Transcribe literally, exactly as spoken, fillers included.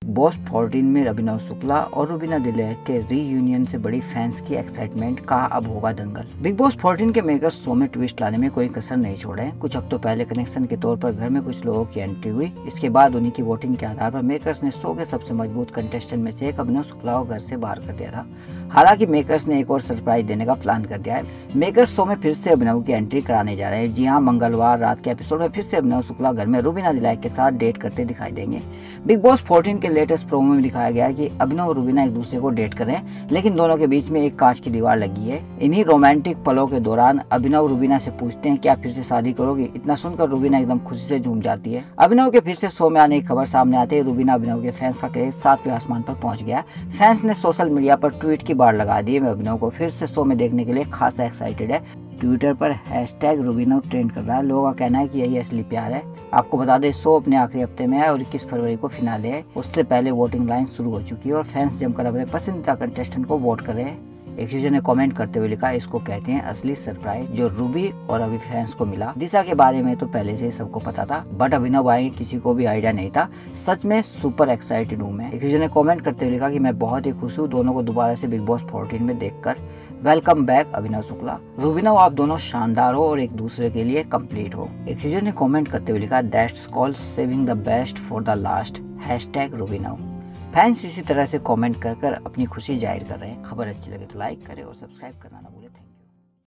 Boss चौदह में अभिनव शुक्ला और रुबीना दिलेर के रीयूनियन से बड़ी फैंस की एक्साइटमेंट का अब होगा दंगल। बिग बॉस चौदह के मेकर्स शो में ट्विस्ट लाने में कोई कसर नहीं छोड़े। कुछ हफ्तों पहले कनेक्शन के तौर पर घर में कुछ लोगों की एंट्री हुई। इसके बाद उन्हीं की वोटिंग के आधार पर मेकर्स ने शो के सबसे मजबूत कंटेस्टेंट में से एक अभिनव शुक्ला को घर से बाहर कर दिया था। हालांकि मेकर्स ने एक और सरप्राइज देने का प्लान कर दिया है। मेकर्स शो में फिर से अभिनव की एंट्री कराने जा रहे हैं। जी हाँ, मंगलवार रात के एपिसोड में फिर से अभिनव शुक्ला घर में रुबीना दिलेर के साथ डेट करते दिखाई देंगे। बिग बॉस चौदह के लेटेस्ट प्रोमो में दिखाया गया है कि अभिनव और रुबीना एक दूसरे को डेट कर रहे हैं, लेकिन दोनों के बीच में एक कांच की दीवार लगी है। इन्हीं रोमांटिक पलों के दौरान अभिनव रुबीना से पूछते हैं, क्या फिर से शादी करोगी? इतना सुनकर रुबीना एकदम खुशी से झूम जाती है। अभिनव के फिर से शो में आने की खबर सामने आते ही रुबीना अभिनव के फैंस का क्रेज सातवें आसमान पर पहुंच गया। फैंस ने सोशल मीडिया पर ट्वीट की बाढ़ लगा दी है। अभिनव को फिर से शो में देखने के लिए खासा एक्साइटेड है। ट्विटर पर हैशटैग रुबीना ट्रेंड कर रहा है। लोगों का कहना है कि यही असली प्यार है। आपको बता दें, शो अपने आखिरी हफ्ते में है और इक्कीस फरवरी को फिनाले है। उससे पहले वोटिंग लाइन शुरू हो चुकी है और फैंस जमकर अपने पसंदीदा कंटेस्टेंट को वोट कर रहे हैं। एक यूजर ने कमेंट करते हुए लिखा, इसको कहते हैं असली सरप्राइज जो रूबी और अभी फैंस को मिला। दिशा के बारे में तो पहले से ही सबको पता था, बट अभिनव आएंगे किसी को भी आइडिया नहीं था। सच में सुपर एक्साइटेड हूँ मैं। एक यूजर ने कमेंट करते हुए लिखा कि मैं बहुत ही खुश हूँ दोनों को दोबारा से बिग बॉस चौदह में देखकर। Welcome back Abhinav Shukla. रुबीना, आप दोनों शानदार हो और एक दूसरे के लिए कंप्लीट हो। एक यूजर ने कमेंट करते हुए लिखा, that's called saving the best for the last, hashtag Rubina. Fans इसी तरह से कमेंट कर कर अपनी खुशी जाहिर कर रहे हैं। खबर अच्छी लगे तो लाइक करें और सब्सक्राइब करना ना भूलें।